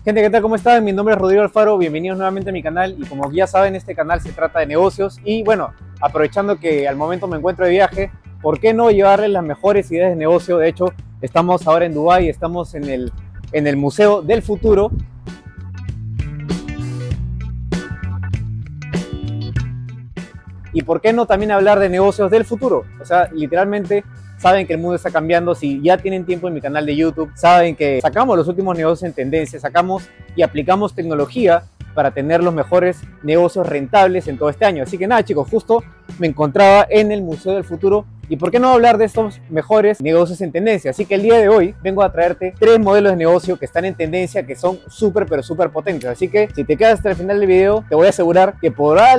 Gente, ¿qué tal? ¿Cómo están? Mi nombre es Rodrigo Alfaro, bienvenidos nuevamente a mi canal y como ya saben, este canal se trata de negocios y bueno, aprovechando que al momento me encuentro de viaje, ¿por qué no llevarles las mejores ideas de negocio? De hecho, estamos ahora en Dubái, estamos en el Museo del Futuro. ¿Y por qué no también hablar de negocios del futuro? O sea, literalmente saben que el mundo está cambiando. Si ya tienen tiempo en mi canal de YouTube, saben que sacamos los últimos negocios en tendencia, sacamos y aplicamos tecnología para tener los mejores negocios rentables en todo este año. Así que nada, chicos, justo me encontraba en el Museo del Futuro. ¿Y por qué no hablar de estos mejores negocios en tendencia? Así que el día de hoy vengo a traerte 3 modelos de negocio que están en tendencia, que son súper potentes. Así que si te quedas hasta el final del video, te voy a asegurar que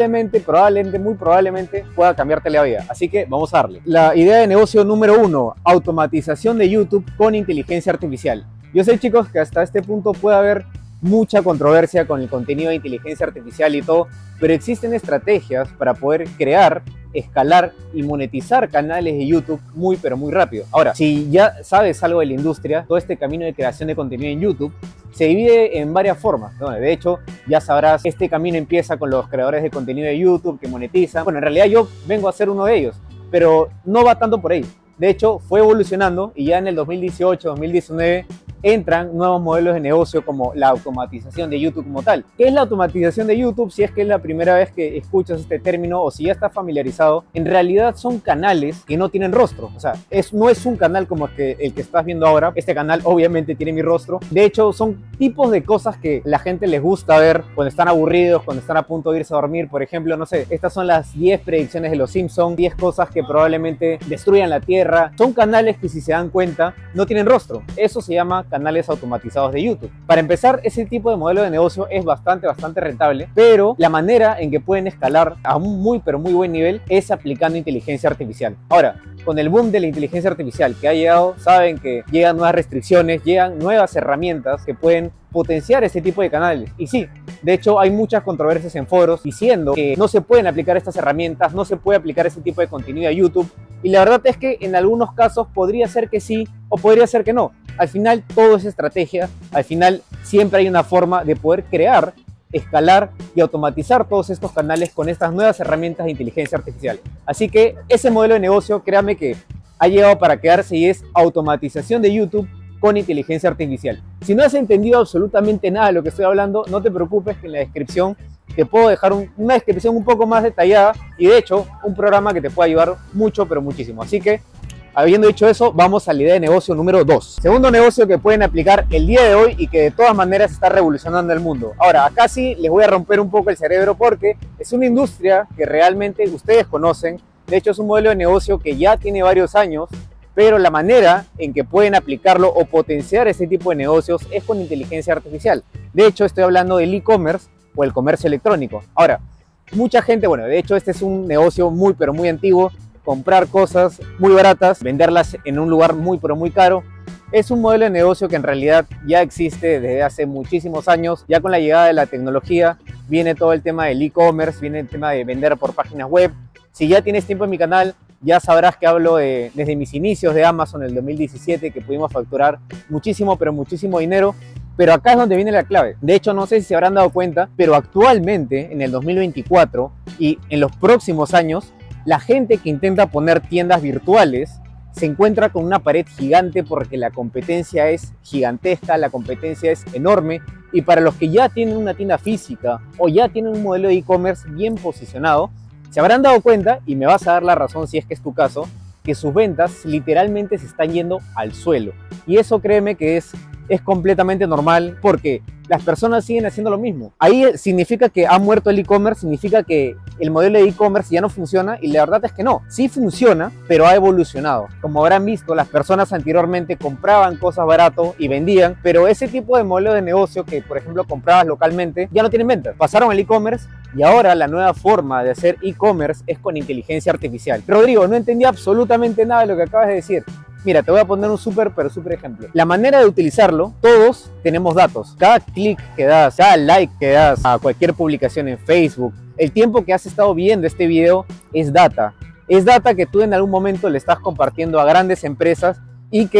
muy probablemente pueda cambiarte la vida. Así que vamos a darle. La idea de negocio número 1, automatización de YouTube con inteligencia artificial. Yo sé, chicos, que hasta este punto puede haber mucha controversia con el contenido de inteligencia artificial y todo, pero existen estrategias para poder crear, escalar y monetizar canales de YouTube muy rápido. Ahora, si ya sabes algo de la industria, todo este camino de creación de contenido en YouTube se divide en varias formas, ¿no? De hecho, ya sabrás, este camino empieza con los creadores de contenido de YouTube que monetizan. Bueno, en realidad yo vengo a ser uno de ellos, pero no va tanto por ahí. De hecho, fue evolucionando y ya en el 2018, 2019 entran nuevos modelos de negocio como la automatización de YouTube como tal. ¿Qué es la automatización de YouTube? Si es que es la primera vez que escuchas este término o si ya estás familiarizado, en realidad son canales que no tienen rostro. O sea, no es un canal como el que estás viendo ahora. Este canal obviamente tiene mi rostro. De hecho, son tipos de cosas que la gente les gusta ver cuando están aburridos, cuando están a punto de irse a dormir. Por ejemplo, no sé, estas son las 10 predicciones de los Simpsons, 10 cosas que probablemente destruyan la Tierra. Son canales que, si se dan cuenta, no tienen rostro. Eso se llama canales automatizados de YouTube. Para empezar, ese tipo de modelo de negocio es bastante rentable, pero la manera en que pueden escalar a un muy buen nivel es aplicando inteligencia artificial. Ahora, con el boom de la inteligencia artificial que ha llegado, saben que llegan nuevas restricciones, llegan nuevas herramientas que pueden potenciar este tipo de canales. Y sí, de hecho hay muchas controversias en foros diciendo que no se pueden aplicar estas herramientas, no se puede aplicar este tipo de contenido a YouTube. Y la verdad es que en algunos casos podría ser que sí o podría ser que no. Al final todo es estrategia, al final siempre hay una forma de poder crear, escalar y automatizar todos estos canales con estas nuevas herramientas de inteligencia artificial. Así que ese modelo de negocio, créame que ha llegado para quedarse y es automatización de YouTube con inteligencia artificial. Si no has entendido absolutamente nada de lo que estoy hablando, no te preocupes, que en la descripción te puedo dejar una descripción un poco más detallada y de hecho un programa que te puede ayudar mucho, pero muchísimo. Así que, habiendo dicho eso, vamos a la idea de negocio número 2. Segundo negocio que pueden aplicar el día de hoy y que de todas maneras está revolucionando el mundo. Ahora, acá sí les voy a romper un poco el cerebro porque es una industria que realmente ustedes conocen. De hecho, es un modelo de negocio que ya tiene varios años, pero la manera en que pueden aplicarlo o potenciar ese tipo de negocios es con inteligencia artificial. De hecho, estoy hablando del e-commerce o el comercio electrónico. Ahora, mucha gente, bueno, de hecho este es un negocio muy antiguo. Comprar cosas muy baratas, venderlas en un lugar muy caro. Es un modelo de negocio que en realidad ya existe desde hace muchísimos años. Ya con la llegada de la tecnología viene todo el tema del e-commerce, viene el tema de vender por páginas web. Si ya tienes tiempo en mi canal, ya sabrás que hablo desde mis inicios de Amazon en el 2017, que pudimos facturar muchísimo dinero. Pero acá es donde viene la clave. De hecho, no sé si se habrán dado cuenta, pero actualmente, en el 2024 y en los próximos años, la gente que intenta poner tiendas virtuales se encuentra con una pared gigante porque la competencia es gigantesca, la competencia es enorme. Y para los que ya tienen una tienda física o ya tienen un modelo de e-commerce bien posicionado, se habrán dado cuenta, y me vas a dar la razón si es que es tu caso, que sus ventas literalmente se están yendo al suelo. Y eso, créeme que es completamente normal porque las personas siguen haciendo lo mismo. Ahí significa que ha muerto el e-commerce, significa que el modelo de e-commerce ya no funciona, y la verdad es que no. Sí funciona, pero ha evolucionado. Como habrán visto, las personas anteriormente compraban cosas barato y vendían, pero ese tipo de modelo de negocio que, por ejemplo, comprabas localmente, ya no tienen ventas. Pasaron al e-commerce y ahora la nueva forma de hacer e-commerce es con inteligencia artificial. Rodrigo, no entendí absolutamente nada de lo que acabas de decir. Mira, te voy a poner un súper ejemplo. La manera de utilizarlo, todos tenemos datos. Cada clic que das, cada like que das a cualquier publicación en Facebook, el tiempo que has estado viendo este video es data. Es data que tú en algún momento le estás compartiendo a grandes empresas y que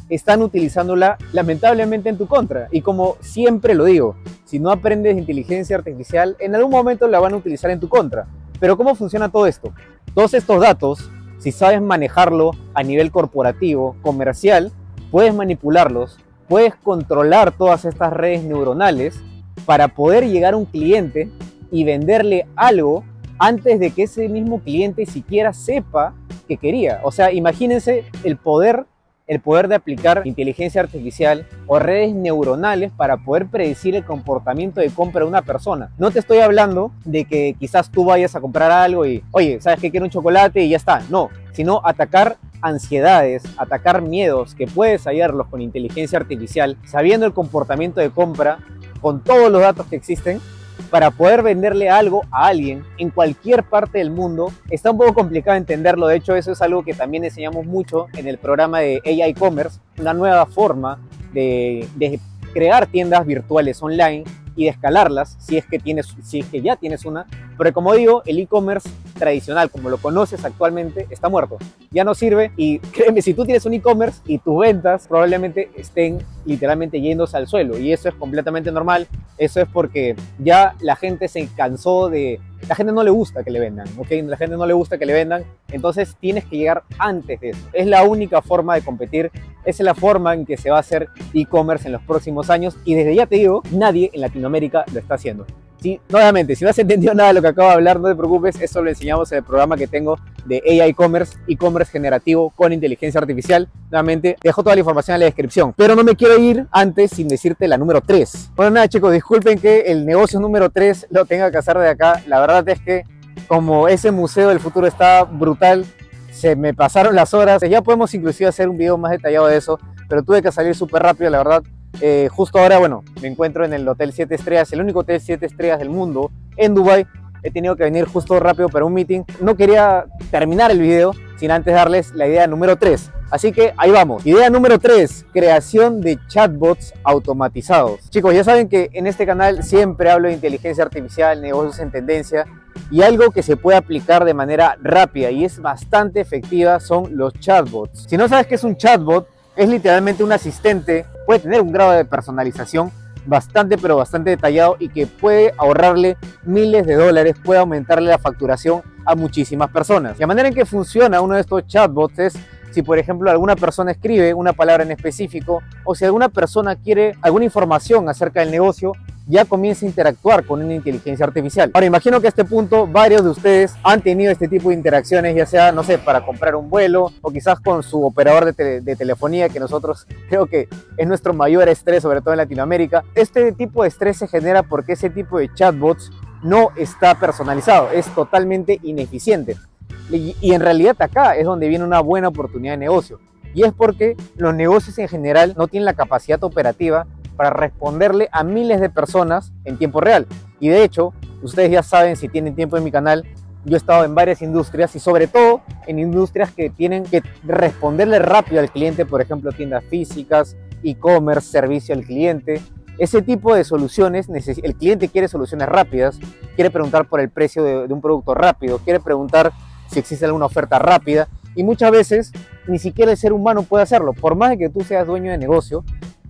están utilizándola lamentablemente en tu contra. Y como siempre lo digo, si no aprendes inteligencia artificial, en algún momento la van a utilizar en tu contra. Pero ¿cómo funciona todo esto? Todos estos datos, si sabes manejarlo a nivel corporativo, comercial, puedes manipularlos, puedes controlar todas estas redes neuronales para poder llegar a un cliente y venderle algo antes de que ese mismo cliente siquiera sepa que quería. O sea, imagínense el poder de aplicar inteligencia artificial o redes neuronales para poder predecir el comportamiento de compra de una persona. No te estoy hablando de que quizás tú vayas a comprar algo y, oye, ¿sabes qué? Quiero un chocolate y ya está. No, sino atacar ansiedades, atacar miedos que puedes hallarlos con inteligencia artificial, sabiendo el comportamiento de compra, con todos los datos que existen, para poder venderle algo a alguien en cualquier parte del mundo. Está un poco complicado entenderlo, de hecho eso es algo que también enseñamos mucho en el programa de AI Commerce, una nueva forma de crear tiendas virtuales online y de escalarlas si es que ya tienes una, pero como digo, el e-commerce tradicional como lo conoces actualmente está muerto, ya no sirve. Y créeme, si tú tienes un e-commerce y tus ventas probablemente estén literalmente yéndose al suelo, y eso es completamente normal. Eso es porque ya la gente se cansó de... La gente no le gusta que le vendan, ¿ok? La gente no le gusta que le vendan, entonces tienes que llegar antes de eso. Es la única forma de competir, esa es la forma en que se va a hacer e-commerce en los próximos años, y desde ya te digo, nadie en Latinoamérica lo está haciendo. Sí, nuevamente, si no has entendido nada de lo que acabo de hablar, no te preocupes, eso lo enseñamos en el programa que tengo de AI Commerce, e-commerce generativo con inteligencia artificial. Nuevamente, te dejo toda la información en la descripción. Pero no me quiero ir antes sin decirte la número 3. Bueno, nada chicos, disculpen que el negocio número 3 lo tenga que hacer de acá. La verdad es que como ese museo del futuro está brutal, se me pasaron las horas. Ya podemos inclusive hacer un video más detallado de eso, pero tuve que salir súper rápido, la verdad. Justo ahora, bueno, me encuentro en el Hotel 7 Estrellas, el único Hotel 7 Estrellas del mundo, en Dubai. He tenido que venir justo rápido para un meeting. No quería terminar el video sin antes darles la idea número 3. Así que ahí vamos. Idea número 3, creación de chatbots automatizados. Chicos, ya saben que en este canal siempre hablo de inteligencia artificial, negocios en tendencia, y algo que se puede aplicar de manera rápida y es bastante efectiva son los chatbots. Si no sabes qué es un chatbot, es literalmente un asistente, puede tener un grado de personalización bastante pero bastante detallado y que puede ahorrarle miles de dólares, puede aumentarle la facturación a muchísimas personas. La manera en que funciona uno de estos chatbots es si por ejemplo alguna persona escribe una palabra en específico o si alguna persona quiere alguna información acerca del negocio, ya comienza a interactuar con una inteligencia artificial. Ahora imagino que a este punto varios de ustedes han tenido este tipo de interacciones, ya sea, no sé, para comprar un vuelo o quizás con su operador de telefonía, que nosotros creo que es nuestro mayor estrés, sobre todo en Latinoamérica. Este tipo de estrés se genera porque ese tipo de chatbots no está personalizado, es totalmente ineficiente. Y en realidad acá es donde viene una buena oportunidad de negocio. Y es porque los negocios en general no tienen la capacidad operativa para responderle a miles de personas en tiempo real. Y de hecho, ustedes ya saben, si tienen tiempo en mi canal, yo he estado en varias industrias y sobre todo en industrias que tienen que responderle rápido al cliente, por ejemplo, tiendas físicas, e-commerce, servicio al cliente. Ese tipo de soluciones, el cliente quiere soluciones rápidas, quiere preguntar por el precio de un producto rápido, quiere preguntar si existe alguna oferta rápida, y muchas veces ni siquiera el ser humano puede hacerlo. Por más de que tú seas dueño de negocio,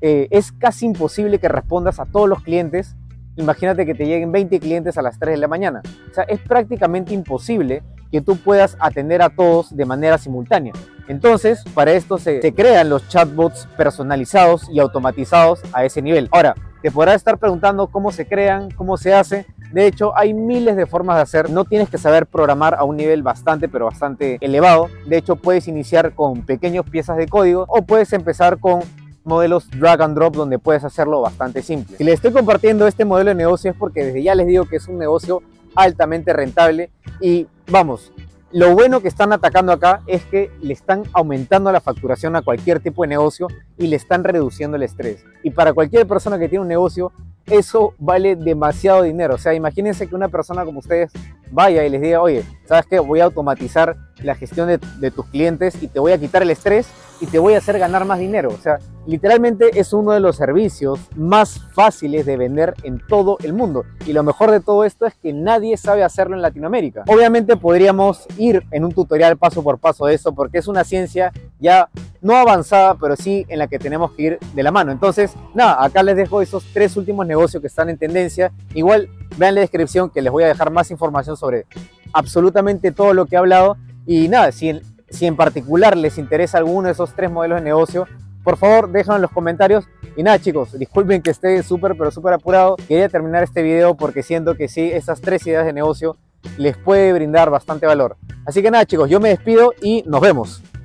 es casi imposible que respondas a todos los clientes. Imagínate que te lleguen 20 clientes a las 3 de la mañana. O sea, es prácticamente imposible que tú puedas atender a todos de manera simultánea. Entonces, para esto se crean los chatbots personalizados y automatizados a ese nivel. Ahora, te podrás estar preguntando cómo se crean, cómo se hace. De hecho, hay miles de formas de hacer. No tienes que saber programar a un nivel bastante, pero bastante elevado. De hecho, puedes iniciar con pequeñas piezas de código o puedes empezar con modelos drag and drop donde puedes hacerlo bastante simple. Si les estoy compartiendo este modelo de negocio es porque desde ya les digo que es un negocio altamente rentable y vamos, lo bueno que están atacando acá es que le están aumentando la facturación a cualquier tipo de negocio y le están reduciendo el estrés. Y para cualquier persona que tiene un negocio, eso vale demasiado dinero. O sea, imagínense que una persona como ustedes vaya y les diga, oye, ¿sabes qué? Voy a automatizar la gestión de tus clientes y te voy a quitar el estrés. y te voy a hacer ganar más dinero. O sea, literalmente es uno de los servicios más fáciles de vender en todo el mundo. Y lo mejor de todo esto es que nadie sabe hacerlo en Latinoamérica. Obviamente podríamos ir en un tutorial paso por paso de eso, porque es una ciencia ya no avanzada, pero sí en la que tenemos que ir de la mano. Entonces, nada, acá les dejo esos 3 últimos negocios que están en tendencia. Igual, vean la descripción que les voy a dejar más información sobre absolutamente todo lo que he hablado. Y nada, si en particular les interesa alguno de esos 3 modelos de negocio, por favor déjenlo en los comentarios. Y nada, chicos, disculpen que esté súper apurado. Quería terminar este video porque siento que sí, esas 3 ideas de negocio les puede brindar bastante valor. Así que nada, chicos, yo me despido y nos vemos.